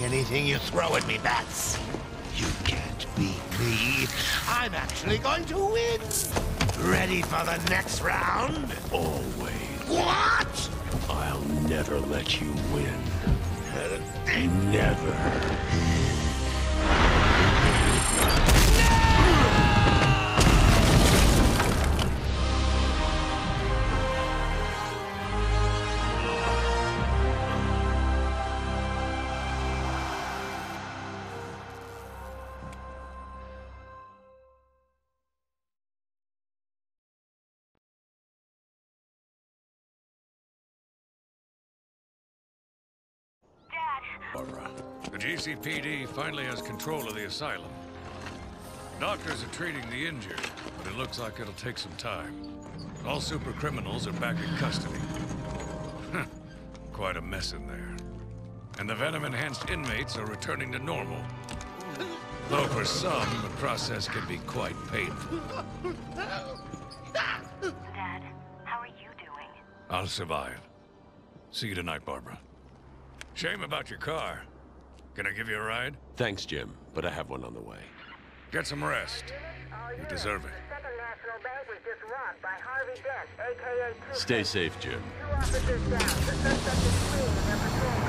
anything you throw at me, Bats. You can't beat me. I'm actually going to win. Ready for the next round? Always. What? I'll never let you win. Never. Barbara. The GCPD finally has control of the asylum. Doctors are treating the injured, but it looks like it'll take some time. All super criminals are back in custody. Quite a mess in there. And the venom-enhanced inmates are returning to normal. Though for some, the process can be quite painful. Dad, how are you doing? I'll survive. See you tonight, Barbara. Shame about your car. Can I give you a ride? Thanks, Jim, but I have one on the way. Get some rest. You deserve it. Second National Bank was just robbed by Harvey Dent, a.k.a. Stay safe, Jim. 2 officers down. The suspect is fleeing in their patrol.